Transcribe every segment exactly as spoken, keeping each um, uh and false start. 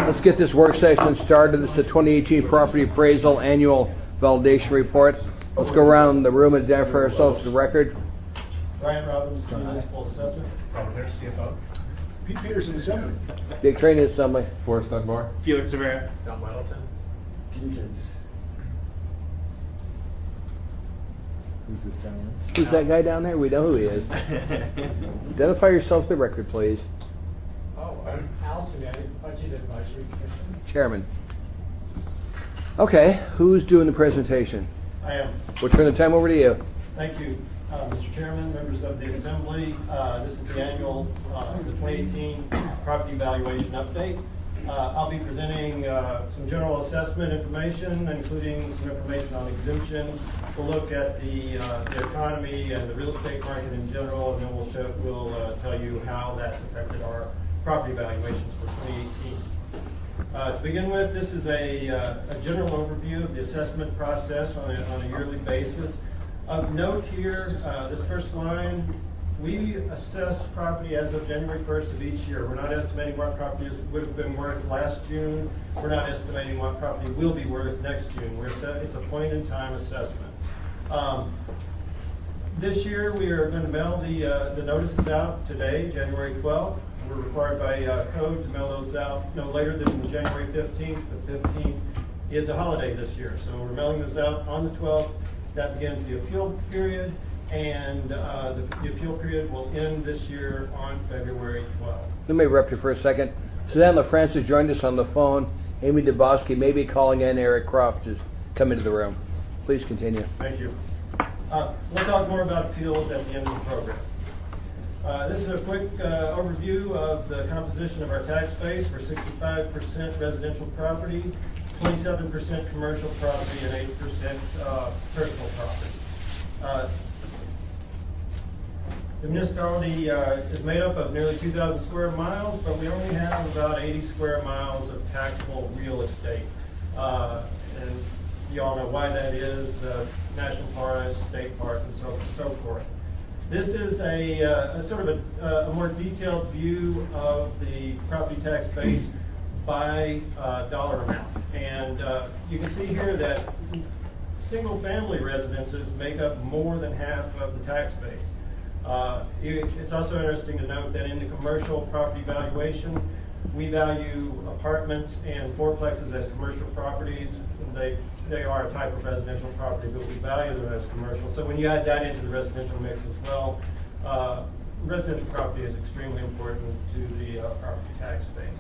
Let's get this work session started. This is the twenty eighteen Property Appraisal Annual Validation Report. Let's go around the room and identify ourselves for the record. Brian Robbins, Municipal Assessor. Robert Harris, C F O. Pete Peterson, Assembly. Dick Training Assembly. Forrest Dunbar. Felix Rivera. Don Weddleton. James. Who's this guy? Who's that guy down there? We know who he is. Identify yourself for the record, please. Oh, I'm Al Tonetti, Budget Advisory Commission. Chairman. Okay, who's doing the presentation? I am. We'll turn the time over to you. Thank you, uh, Mister Chairman, members of the Assembly. Uh, this is the annual, uh, the twenty eighteen Property Valuation Update. Uh, I'll be presenting uh, some general assessment information, including some information on exemptions. We'll look at the, uh, the economy and the real estate market in general, and then we'll, show, we'll uh, tell you how that's affected our property valuations for twenty eighteen. Uh, to begin with, this is a, uh, a general overview of the assessment process on a, on a yearly basis. Of note here, uh, this first line, we assess property as of January first of each year. We're not estimating what properties would have been worth last June. We're not estimating what property will be worth next June. We're it's a point-in-time assessment. Um, this year, we are going to mail the, uh, the notices out today, January twelfth. We're required by uh, code to mail those out no later than January fifteenth. The fifteenth is a holiday this year, so we're mailing those out on the twelfth. That begins the appeal period, and uh, the, the appeal period will end this year on February twelfth. Let me interrupt you for a second. Suzanne LaFrance joined us on the phone. Amy DeBosky may be calling in. Eric Croft has come into the room. Please continue. Thank you. Uh, we'll talk more about appeals at the end of the program. Uh, this is a quick uh, overview of the composition of our tax base. We're sixty-five percent residential property, twenty-seven percent commercial property, and eight percent uh, personal property. Uh, the municipality uh, is made up of nearly two thousand square miles, but we only have about eighty square miles of taxable real estate. Uh, and you all know why that is, the national forest, state park, and so, so forth. This is a, uh, a sort of a, a more detailed view of the property tax base by uh, dollar amount. And uh, you can see here that single-family residences make up more than half of the tax base. Uh, it's also interesting to note that in the commercial property valuation, we value apartments and fourplexes as commercial properties. They, they are a type of residential property, but we value them as commercial. So when you add that into the residential mix as well, uh, residential property is extremely important to the uh, property tax base.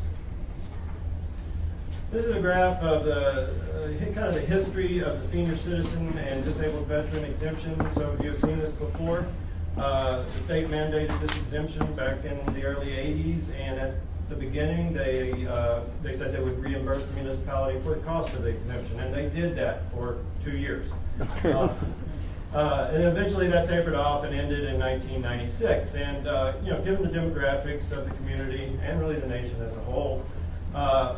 This is a graph of the uh, kind of the history of the senior citizen and disabled veteran exemption. Some of you have seen this before. Uh, the state mandated this exemption back in the early eighties, and at the beginning they uh, they said they would reimburse the municipality for the cost of the exemption, and they did that for two years. uh, uh, and eventually that tapered off and ended in nineteen ninety-six. And uh, you know, given the demographics of the community and really the nation as a whole, uh,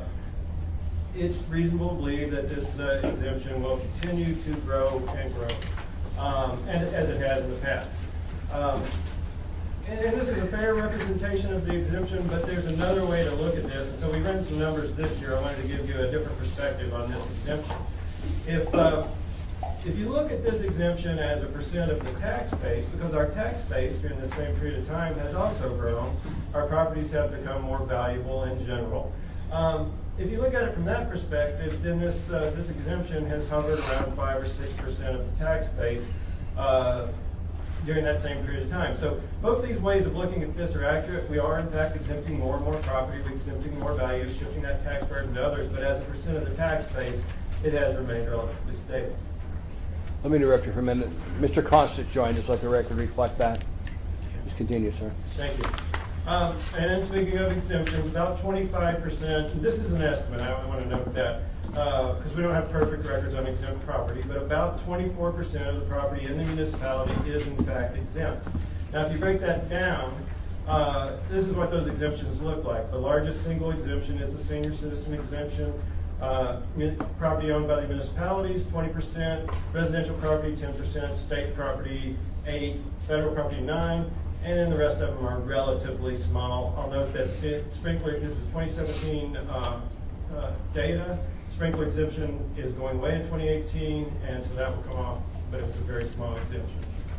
it's reasonable to believe that this uh, exemption will continue to grow and grow, um, and as it has in the past. Um, and, and this is a fair representation of the exemption, but there's another way to look at this. And so we ran some numbers this year. I wanted to give you a different perspective on this exemption. If uh, if you look at this exemption as a percent of the tax base, because our tax base during the same period of time has also grown, our properties have become more valuable in general. Um, if you look at it from that perspective, then this uh, this exemption has hovered around five or six percent of the tax base uh, during that same period of time. So both these ways of looking at this are accurate. We are in fact exempting more and more property, we're exempting more value, shifting that tax burden to others, but as a percent of the tax base, it has remained relatively stable. Let me interrupt you for a minute. Mister Constant joined us. Let the record reflect that. Just continue, sir. Thank you. Um, and then speaking of exemptions, about twenty-five percent, this is an estimate, I want to note that, because uh, we don't have perfect records on exempt property, but about twenty-four percent of the property in the municipality is in fact exempt. Now if you break that down, uh, this is what those exemptions look like. The largest single exemption is the senior citizen exemption. Uh, property owned by the municipalities, twenty percent, residential property, ten percent, state property, eight, federal property, nine, and then the rest of them are relatively small. I'll note that sprinkler, this is twenty seventeen uh, uh, data. Sprinkler exemption is going away in twenty eighteen, and so that will come off, but it was a very small exemption.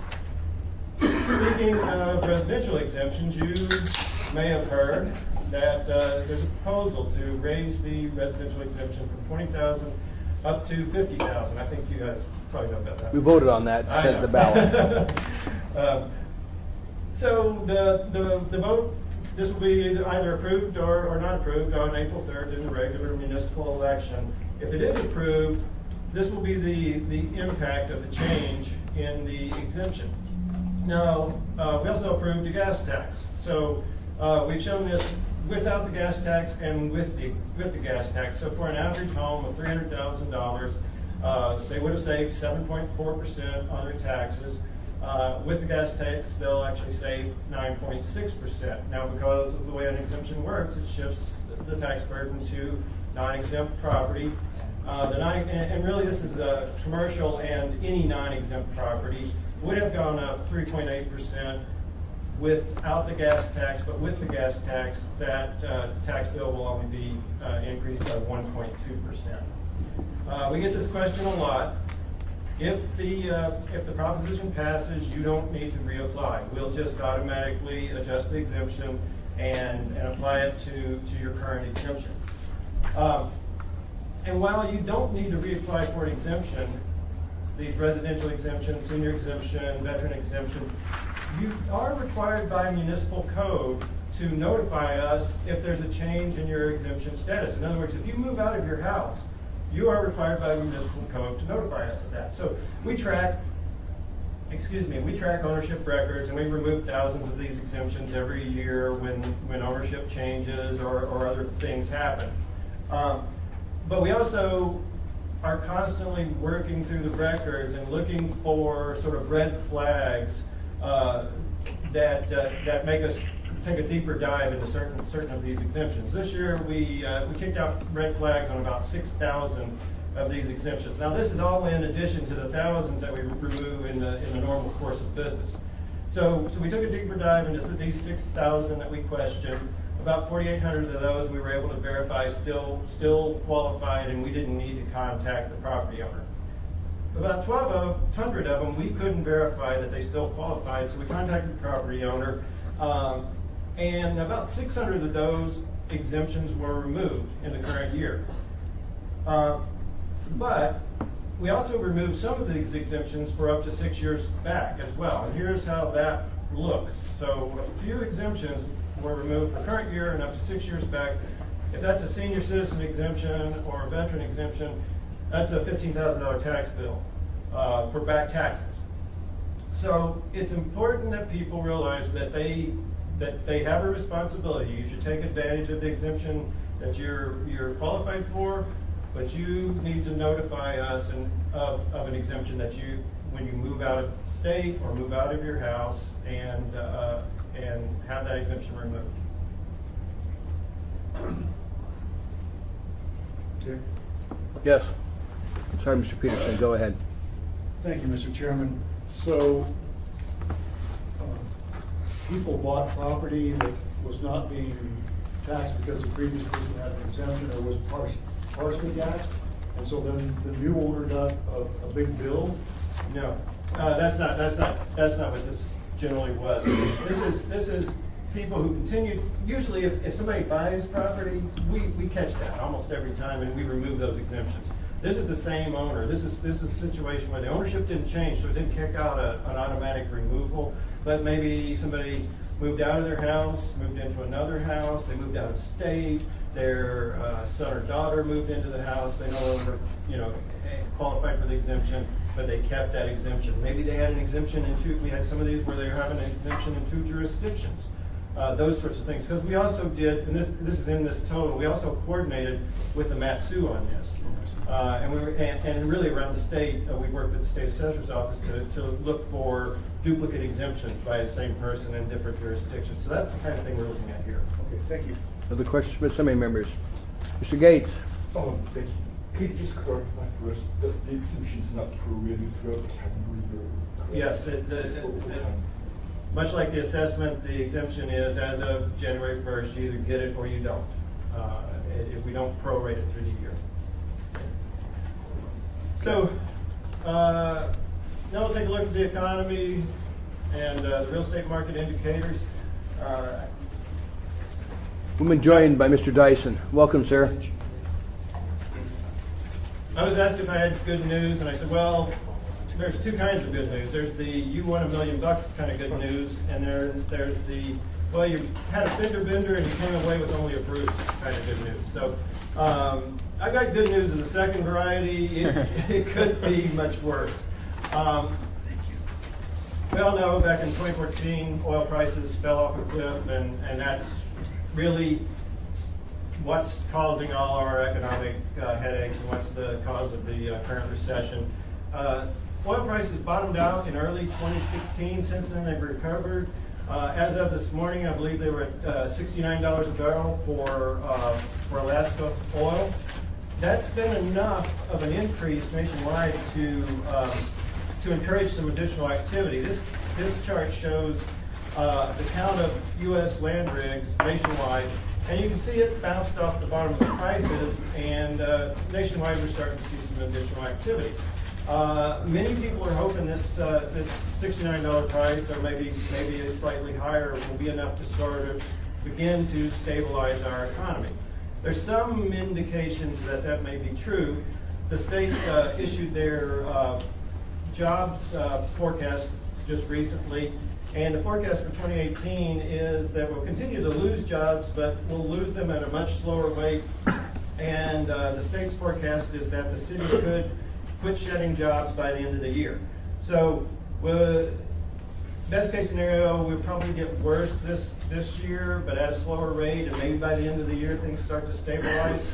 Speaking of residential exemptions, you may have heard that uh, there's a proposal to raise the residential exemption from twenty thousand dollars up to fifty thousand dollars. I think you guys probably know about that. We voted on that, I sent know. the ballot. um, so the, the, the vote, this will be either, either approved or, or not approved on April third in the regular municipal election. If it is approved, this will be the, the impact of the change in the exemption. Now, uh, we also approved the gas tax. So uh, we've shown this without the gas tax and with the with the gas tax. So for an average home of three hundred thousand dollars, uh, they would have saved seven point four percent on their taxes. Uh, with the gas tax, they'll actually save nine point six percent. Now, because of the way an exemption works, it shifts the tax burden to non-exempt property. Uh, the non and, and really, this is a commercial and any non-exempt property would have gone up three point eight percent without the gas tax, but with the gas tax, that uh, tax bill will only be uh, increased by one point two percent. Uh, we get this question a lot. If the uh, if the proposition passes, you don't need to reapply. We'll just automatically adjust the exemption and, and apply it to, to your current exemption. Um, and while you don't need to reapply for an exemption, these residential exemptions, senior exemption, veteran exemption, you are required by municipal code to notify us if there's a change in your exemption status. In other words, if you move out of your house, you are required by municipal code to notify us of that. So we track, excuse me, we track ownership records, and we remove thousands of these exemptions every year when, when ownership changes or, or other things happen. Um, but we also are constantly working through the records and looking for sort of red flags uh, that uh, that make us take a deeper dive into certain certain of these exemptions. This year we uh, we kicked out red flags on about six thousand of these exemptions. Now this is all in addition to the thousands that we remove in the in the normal course of business. So so we took a deeper dive into these six thousand that we questioned. About forty-eight hundred of those we were able to verify still still qualified, and we didn't need to contact the property owner. About twelve hundred of them we couldn't verify that they still qualified, so we contacted the property owner, um, and about six hundred of those exemptions were removed in the current year. Uh, but we also removed some of these exemptions for up to six years back as well, and here's how that looks. So a few exemptions were removed for current year and up to six years back. If that's a senior citizen exemption or a veteran exemption, that's a fifteen thousand dollar tax bill uh, for back taxes. So it's important that people realize that they that they have a responsibility. You should take advantage of the exemption that you're you're qualified for, but you need to notify us and, of, of an exemption that you when you move out of state or move out of your house and uh, and have that exemption removed. Dick? Yes. Sorry, Mister Peterson, go ahead. Thank you, Mister Chairman. So, uh, people bought property that was not being taxed because the previous person had an exemption or was par partially taxed, and so then the new owner got a, a big bill. No, uh, that's not that's not that's not what this generally was. This is this is people who continue. Usually, if, if somebody buys property, we, we catch that almost every time, and we remove those exemptions. This is the same owner. This is this is a situation where the ownership didn't change, so it didn't kick out a, an automatic removal. But maybe somebody moved out of their house, moved into another house, they moved out of state, their uh, son or daughter moved into the house, they no longer, you know, qualified for the exemption, but they kept that exemption. Maybe they had an exemption in two, we had some of these where they were having an exemption in two jurisdictions. Uh, those sorts of things. Because we also did, and this this is in this total, we also coordinated with the MATSU on this. Uh, and we were, and, and really around the state, uh, we worked with the state assessor's office to, to look for duplicate exemptions by the same person in different jurisdictions. So that's the kind of thing we're looking at here. Okay, thank you. Other questions by assembly members? Mister Gates? Oh, thank you. Could you just clarify for us that the exemption is not prorated throughout the calendar year? Yes, it, the, it, it, much like the assessment, the exemption is as of January first, you either get it or you don't. Uh, if we don't prorate it through the year. So uh, now we'll take a look at the economy and uh, the real estate market indicators. Uh, We've been joined by Mister Dyson. Welcome, sir. I was asked if I had good news, and I said, well, there's two kinds of good news. There's the you won a million bucks kind of good news, and there, there's the, well, you had a fender bender and you came away with only a bruise kind of good news. So um, I got good news of the second variety. It, it could be much worse. Um, we all know back in twenty fourteen, oil prices fell off a cliff, and, and that's really what's causing all our economic uh, headaches and what's the cause of the uh, current recession. Uh, oil prices bottomed out in early twenty sixteen. Since then, they've recovered. Uh, as of this morning, I believe they were at uh, sixty-nine dollars a barrel for, uh, for Alaska oil. That's been enough of an increase nationwide to, um, to encourage some additional activity. This, this chart shows uh, the count of U S land rigs nationwide. And you can see it bounced off the bottom of the prices, and uh, nationwide we're starting to see some additional activity. Uh, many people are hoping this uh, this sixty-nine dollar price, or maybe maybe a slightly higher, will be enough to sort of begin to stabilize our economy. There's some indications that that may be true. The states uh, issued their uh, jobs uh, forecast just recently. And the forecast for twenty eighteen is that we'll continue to lose jobs, but we'll lose them at a much slower rate. And uh, the state's forecast is that the city could quit shedding jobs by the end of the year. So, uh, best case scenario, we'll probably get worse this, this year, but at a slower rate, and maybe by the end of the year things start to stabilize.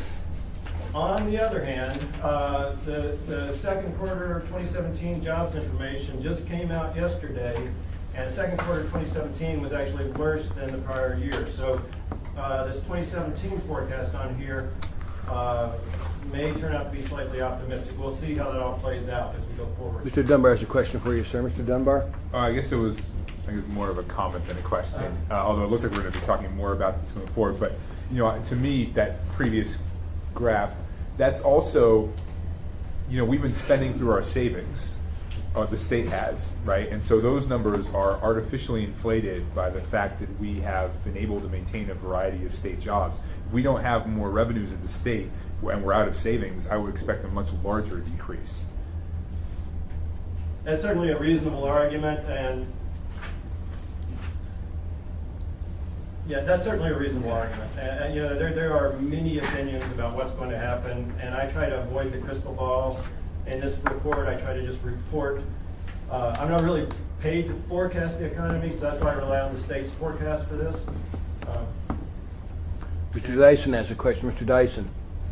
On the other hand, uh, the, the second quarter twenty seventeen jobs information just came out yesterday. And the second quarter of twenty seventeen was actually worse than the prior year. So uh, this twenty seventeen forecast on here uh, may turn out to be slightly optimistic. We'll see how that all plays out as we go forward. Mister Dunbar has a question for you, sir. Mister Dunbar? Uh, I guess it was, I think it was more of a comment than a question, uh, although it looks like we're going to be talking more about this going forward. But, you know, to me, that previous graph, that's also, you know, we've been spending through our savings. Uh, the state has, right? And so those numbers are artificially inflated by the fact that we have been able to maintain a variety of state jobs. If we don't have more revenues in the state and we're out of savings, I would expect a much larger decrease. That's certainly a reasonable argument, and yeah, that's certainly a reasonable argument. And, and you know, there, there are many opinions about what's going to happen, and I try to avoid the crystal ball. In this report, I try to just report. Uh, I'm not really paid to forecast the economy, so that's why I rely on the state's forecast for this. Uh, Mister Dyson has a question. Mister Dyson.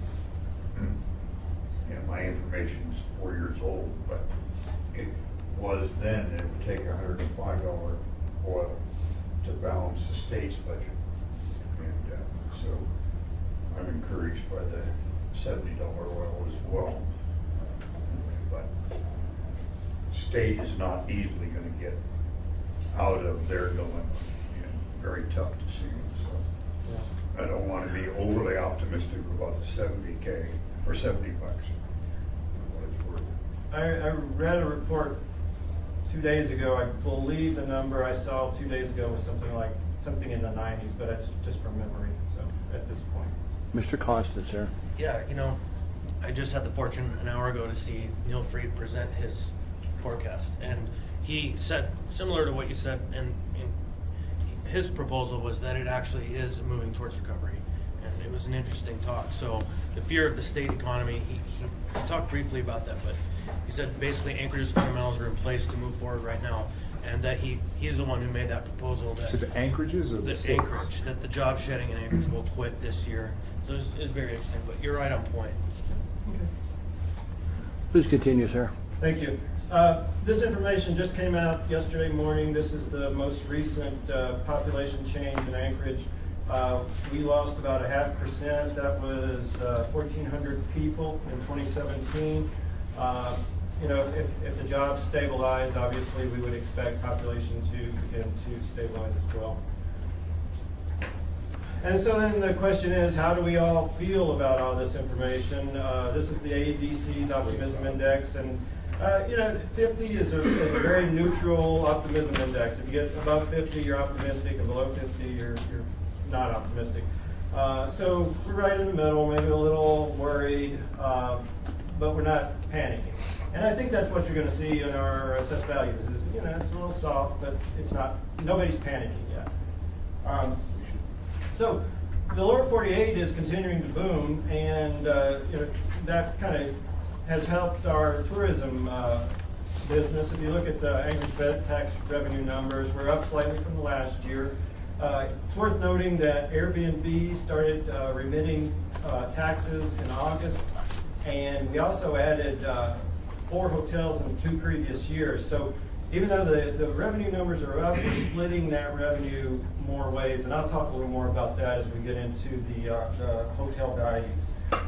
Yeah, my information's four years old, but it was then it would take one hundred five dollars oil to balance the state's budget. And uh, so I'm encouraged by the seventy dollar oil as well. But state is not easily going to get out of their dilemma. And very tough to see. So I don't want to be overly optimistic about the seventy K or seventy bucks. What it's worth. I, I read a report two days ago. I believe the number I saw two days ago was something like something in the nineties, but that's just from memory. So at this point, Mister Constant, sir. Yeah, you know, I just had the fortune an hour ago to see Neil Fried present his forecast, and he said similar to what you said, and, and his proposal was that it actually is moving towards recovery, and it was an interesting talk. So the fear of the state economy, he, he, he talked briefly about that, but he said basically Anchorage's fundamentals are in place to move forward right now, and that he he's the one who made that proposal. That So the Anchorages or the, the states? Anchorage, that the job shedding in Anchorage will quit this year. So it's, it's very interesting, but you're right on point. Please continue, sir. thank you. Uh, this information just came out yesterday morning. This is the most recent uh, population change in Anchorage. Uh, we lost about a half percent. That was uh, fourteen hundred people in twenty seventeen. Uh, you know, if, if the jobs stabilized, obviously we would expect population to begin to stabilize as well. And so then the question is, how do we all feel about all this information? Uh, this is the A E D C's optimism index, and uh, you know, fifty is a, is a very neutral optimism index. If you get above fifty, you're optimistic, and below fifty, you're, you're not optimistic. Uh, so we're right in the middle, maybe a little worried, uh, but we're not panicking. And I think that's what you're going to see in our assessed values. Is, you know, it's a little soft, but it's not. Nobody's panicking yet. Um, so the lower forty-eight is continuing to boom, and uh, you know, that kind of has helped our tourism uh, business. If you look at the Anchorage bed tax revenue numbers, we're up slightly from the last year. Uh, it's worth noting that Airbnb started uh, remitting uh, taxes in August, and we also added uh, four hotels in two previous years. So even though the, the revenue numbers are up, we're splitting that revenue more ways, and I'll talk a little more about that as we get into the, uh, the hotel values.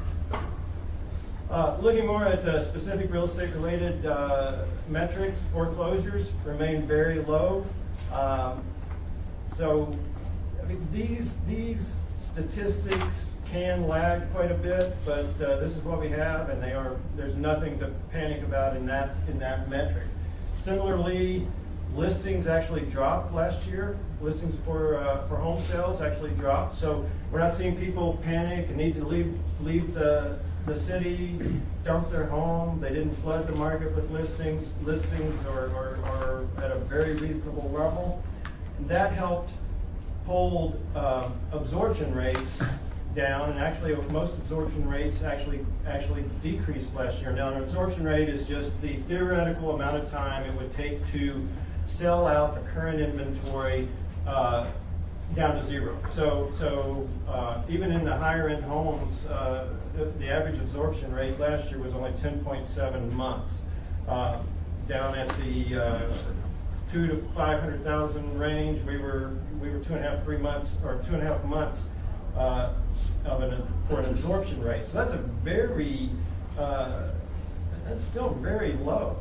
Uh, looking more at uh, specific real estate related uh, metrics, foreclosures remain very low. Um, so I mean, these, these statistics can lag quite a bit, but uh, this is what we have, and they are, there's nothing to panic about in that, in that metric. Similarly, listings actually dropped last year. Listings for uh, for home sales actually dropped. So we're not seeing people panic and need to leave leave the the city, dump their home. They didn't flood the market with listings. Listings are, are, are at a very reasonable level. And that helped hold uh, absorption rates down, and actually most absorption rates actually actually decreased last year. Now, an absorption rate is just the theoretical amount of time it would take to sell out the current inventory uh, down to zero. So, so uh, even in the higher end homes, uh, the, the average absorption rate last year was only ten point seven months. Uh, down at the uh, two to five hundred thousand range, we were we were two and a half, three months, or two and a half months. Uh, of an, for an absorption rate. So that's a very, uh, that's still very low.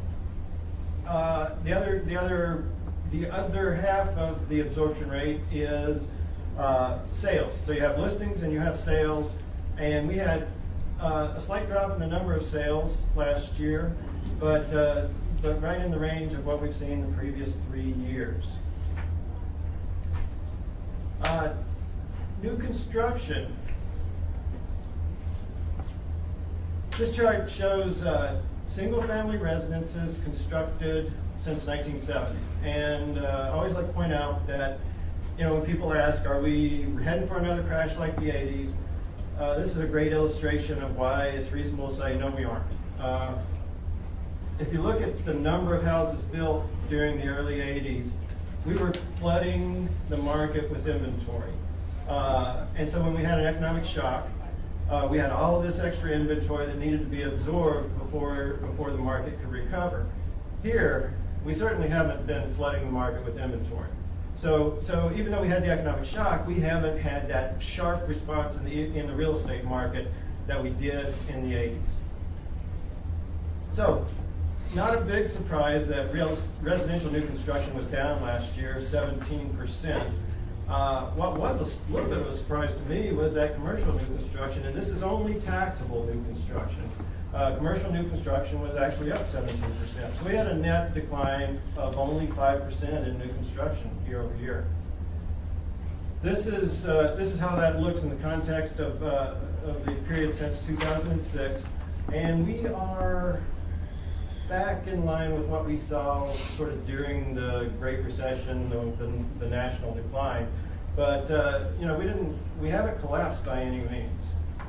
Uh, the other, the other, the other half of the absorption rate is uh, sales. So you have listings and you have sales, and we had uh, a slight drop in the number of sales last year, but uh, but right in the range of what we've seen the previous three years. Uh, new construction. This chart shows uh, single-family residences constructed since nineteen seventy. And uh, I always like to point out that, you know, when people ask, are we heading for another crash like the eighties? Uh, this is a great illustration of why it's reasonable to say, no, we aren't. Uh, if you look at the number of houses built during the early eighties, we were flooding the market with inventory. Uh, and so when we had an economic shock, Uh, we had all of this extra inventory that needed to be absorbed before before the market could recover. Here, we certainly haven't been flooding the market with inventory. So, so even though we had the economic shock, we haven't had that sharp response in the in the real estate market that we did in the eighties. So, not a big surprise that real residential new construction was down last year, seventeen percent. Uh, what was a little bit of a surprise to me was that commercial new construction, and this is only taxable new construction, uh, commercial new construction was actually up seventeen percent. So we had a net decline of only five percent in new construction year over year. This is, uh, this is how that looks in the context of, uh, of the period since two thousand six, and we are back in line with what we saw sort of during the Great Recession, the, the, the national decline. But uh, you know, we didn't, we haven't collapsed by any means.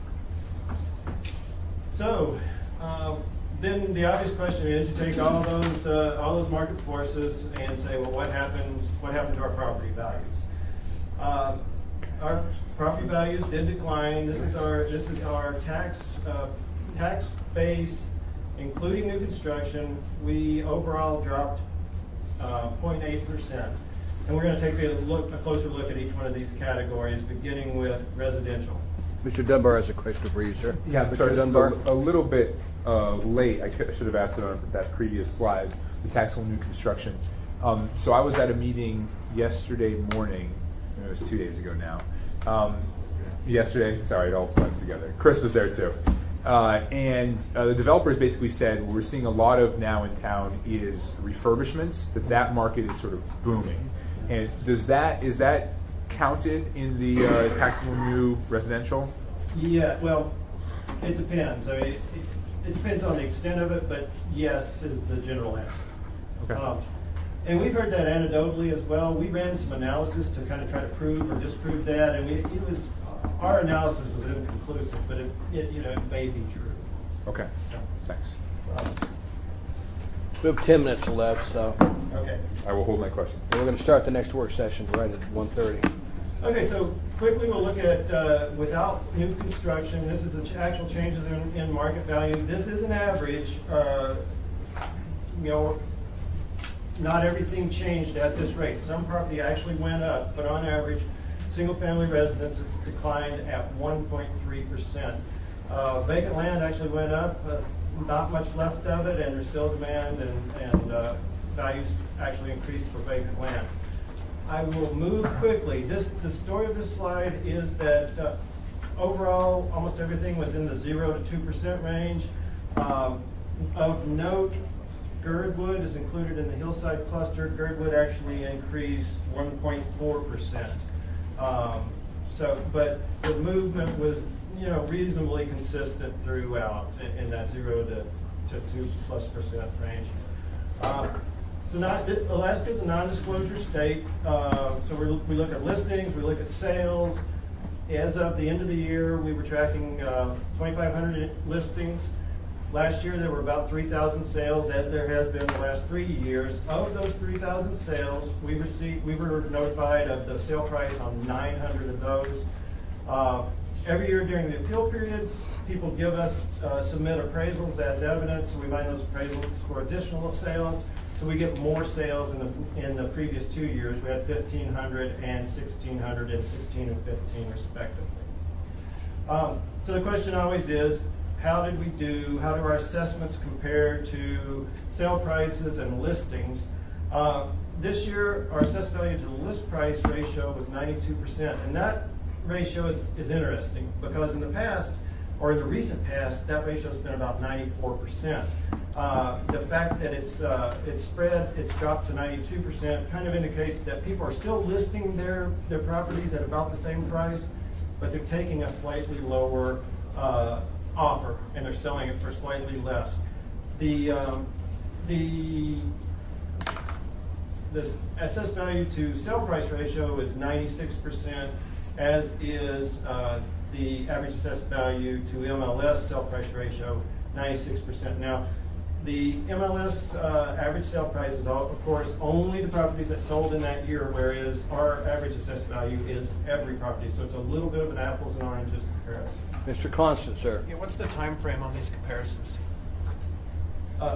So uh, then the obvious question is, you take all those uh, all those market forces and say, well, what happened? What happened to our property values? Uh, our property values did decline. This is our this is our tax uh, tax base. Including new construction, we overall dropped uh, zero point eight percent. And we're going to take a, look, a closer look at each one of these categories, beginning with residential. Mister Dunbar has a question for you, sir. Yeah, Mister sorry, this is Dunbar. a, a little bit uh, late. I should have asked it on that previous slide, the taxable new construction. Um, so I was at a meeting yesterday morning, it was two days ago now, um, yesterday. Sorry, it all blends together. Chris was there too. Uh, and uh, the developers basically said what we're seeing a lot of now in town is refurbishments, that that market is sort of booming. And does that, is that counted in the uh, taxable new residential? Yeah, well, it depends. I mean, it, it depends on the extent of it, but yes is the general answer. Okay. Um, and we've heard that anecdotally as well. We ran some analysis to kind of try to prove or disprove that, and we, it was, our analysis was inconclusive, but it, it you know, it may be true. Okay, thanks. Um, We have ten minutes left, so okay. I will hold my question. we're going to start the next work session right at one thirty. Okay, so quickly we'll look at, uh, without new construction, this is the ch actual changes in, in market value. This is an average. Uh, you know, not everything changed at this rate. Some property actually went up, but on average, single-family residences declined at one point three percent. Uh, vacant land actually went up, uh, not much left of it, and there's still demand, and, and uh, values actually increased for vacant land. I will move quickly. This, the story of this slide is that uh, overall, almost everything was in the zero to two percent range. Um, of note, Girdwood is included in the hillside cluster. Girdwood actually increased one point four percent. Um, so, but the movement was, you know, reasonably consistent throughout in, in that zero to, to two plus percent range. Um, so not, Alaska is a non-disclosure state. Uh, so we, we look at listings, we look at sales. As of the end of the year, we were tracking uh, twenty-five hundred listings. Last year, there were about three thousand sales, as there has been the last three years. Of those three thousand sales, we received, we were notified of the sale price on nine hundred of those. Uh, every year during the appeal period, people give us, uh, submit appraisals as evidence. So we mine those appraisals for additional sales. So we get more sales in the, in the previous two years. We had fifteen hundred and sixteen hundred and sixteen and fifteen respectively. Um, so the question always is, how did we do, how do our assessments compare to sale prices and listings? Uh, this year, our assessed value to the list price ratio was ninety-two percent. And that ratio is, is interesting because in the past, or in the recent past, that ratio has been about ninety-four percent. Uh, the fact that it's, uh, it's spread, it's dropped to ninety-two percent kind of indicates that people are still listing their, their properties at about the same price, but they're taking a slightly lower uh, offer and they're selling it for slightly less. The um, the the assessed value to sale price ratio is ninety-six percent, as is uh, the average assessed value to M L S sale price ratio, ninety-six percent. Now, the M L S uh, average sale price is, all, of course, only the properties that sold in that year, whereas our average assessed value is every property. So it's a little bit of an apples and oranges comparison. Mister Constant, sir. Yeah, what's the time frame on these comparisons? Uh,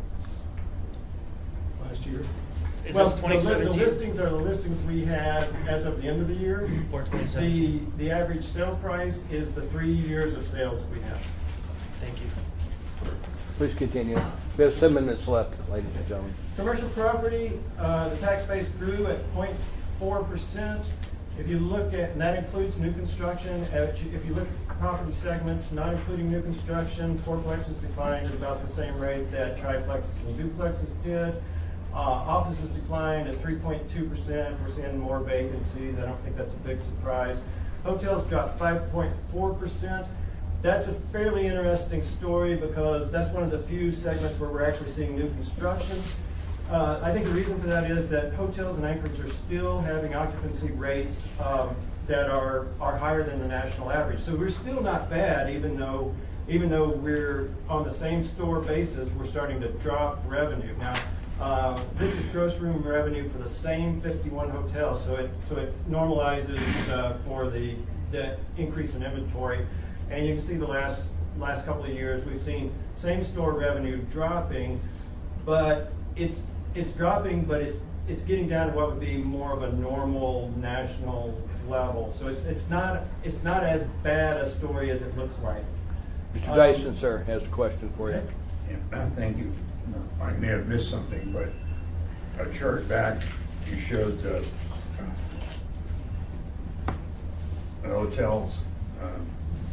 Last year. Is well, this the, twenty li- the seventeen? listings are the listings we had as of the end of the year. For twenty The, seventeen. the average sale price is the three years of sales that we have. Thank you. Please continue. We have seven minutes left, ladies and gentlemen. Commercial property, uh, the tax base grew at zero point four percent. If you look at, and that includes new construction, if you, if you look at property segments, not including new construction, fourplexes declined at about the same rate that triplexes and duplexes did. Uh, offices declined at three point two percent. We're seeing more vacancies. I don't think that's a big surprise. Hotels dropped five point four percent. That's a fairly interesting story because that's one of the few segments where we're actually seeing new construction. Uh, I think the reason for that is that hotels and anchors are still having occupancy rates um, that are, are higher than the national average. So we're still not bad, even though even though we're on the same store basis, we're starting to drop revenue. Now, uh, this is gross room revenue for the same fifty-one hotels, so it so it normalizes uh, for the the increase in inventory. And you can see the last last couple of years we've seen same store revenue dropping, but it's it's dropping, but it's it's getting down to what would be more of a normal national level. So it's it's not it's not as bad a story as it looks like. Mister Um, Dyson, sir, has a question for you. Yeah, thank you. I may have missed something, but a chart back, you showed the hotels, um,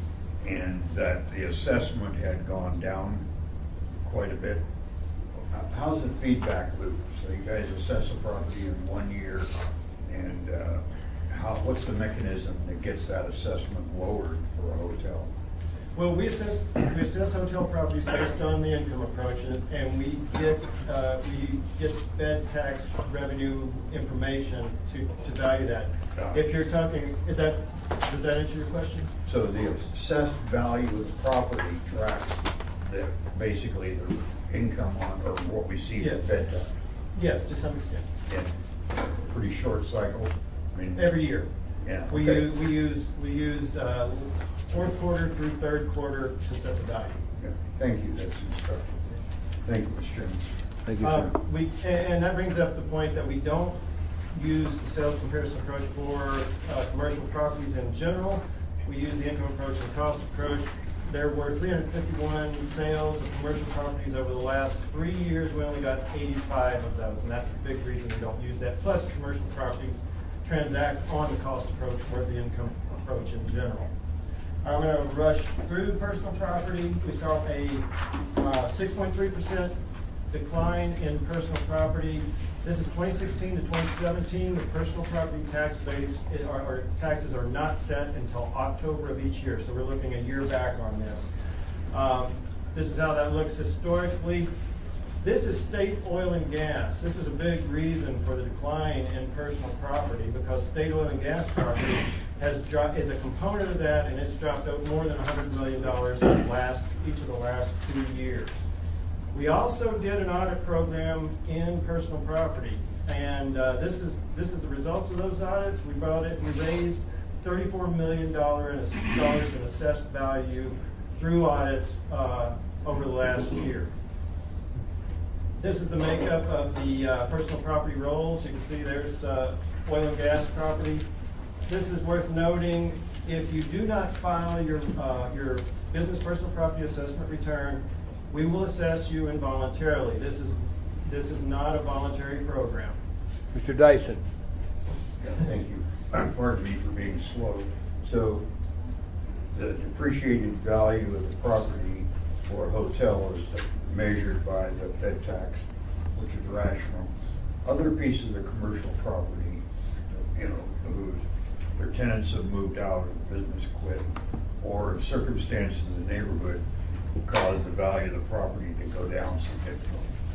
and that the assessment had gone down quite a bit. How's the feedback loop? So you guys assess a property in one year, and uh, how? What's the mechanism that gets that assessment lowered for a hotel? Well, we assess we assess hotel properties based on the income approach, and, and we get uh, we get bed tax revenue information to, to value that. Yeah. If you're talking, is that does that answer your question? So the assessed value of the property tracks the basically the income on, or what we see Yeah. in bed tax. Yes, to some extent. In a pretty short cycle. I mean, Every year. Yeah. We okay. use we use we use uh, fourth quarter through third quarter to set the value. Yeah. Thank you. That's instructive. Thank you, Mister Chairman. Thank you, Um, sir. we and, and that brings up the point that we don't use the sales comparison approach for uh, commercial properties in general. We use the income approach and cost approach. There were three hundred fifty-one sales of commercial properties over the last three years. We only got eighty-five of those, and that's a big reason we don't use that. Plus, commercial properties transact on the cost approach or the income approach in general. I'm going to rush through personal property. We saw a uh, six point three percent decline in personal property. This is twenty sixteen to twenty seventeen. The personal property tax base, it, our, our taxes are not set until October of each year, so we're looking a year back on this. Um, this is how that looks historically. This is state oil and gas. This is a big reason for the decline in personal property because state oil and gas property has dropped, is a component of that, and it's dropped out more than one hundred million dollars in the last, each of the last two years. We also did an audit program in personal property, and uh, this is this is the results of those audits. We brought it, we raised thirty-four million dollars in assessed value through audits uh, over the last year. This is the makeup of the uh, personal property rolls. You can see there's uh, oil and gas property. This is worth noting. If you do not file your uh, your business personal property assessment return, we will assess you involuntarily. This is this is not a voluntary program. Mister Dyson. Yeah, thank you. Pardon me for being slow. So the depreciated value of the property for a hotel is measured by the bed tax, which is rational. Other pieces of commercial property, you know, whose their tenants have moved out and the business quit, or circumstances in the neighborhood cause the value of the property to go down significantly.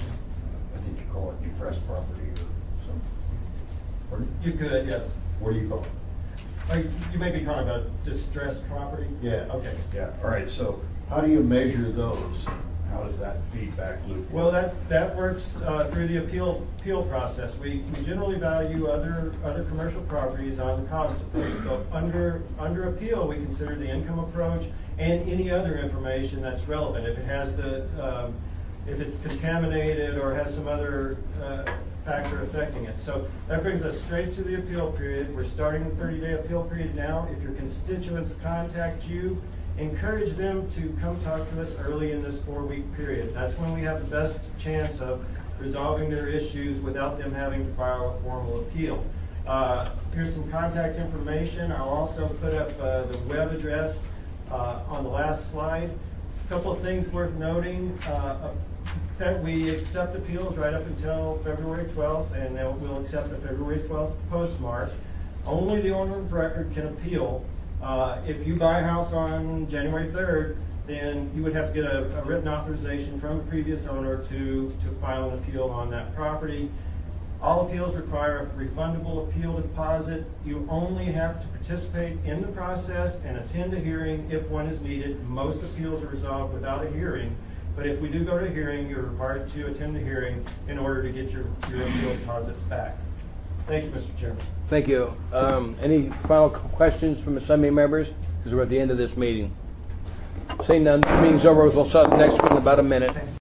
I think you call it depressed property or something. Pardon? You could, yes. What do you call it? Or you may be talking about distressed property. Yeah. Okay. Yeah. All right. So how do you measure those? How does that feedback loop? Well, that that works uh, through the appeal appeal process. We, we generally value other other commercial properties on the cost approach. But under under appeal, we consider the income approach and any other information that's relevant. If it has the um, if it's contaminated or has some other uh, factor affecting it. So that brings us straight to the appeal period. We're starting the thirty-day appeal period now. If your constituents contact you, encourage them to come talk to us early in this four-week period. That's when we have the best chance of resolving their issues without them having to file a formal appeal. Uh, here's some contact information. I'll also put up uh, the web address uh, on the last slide. A couple of things worth noting. Uh, that we accept appeals right up until February twelfth, and we'll accept the February twelfth postmark. Only the owner of record can appeal. Uh, if you buy a house on January third, then you would have to get a, a written authorization from the previous owner to, to file an appeal on that property. All appeals require a refundable appeal deposit. You only have to participate in the process and attend a hearing if one is needed. Most appeals are resolved without a hearing, but if we do go to a hearing, you're required to attend the hearing in order to get your, your appeal deposit back. Thank you, Mister Chairman. Thank you. Um, any final questions from the Assembly members? Because we're at the end of this meeting. Seeing none, the meeting's over. We'll start the next one in about a minute. Thanks.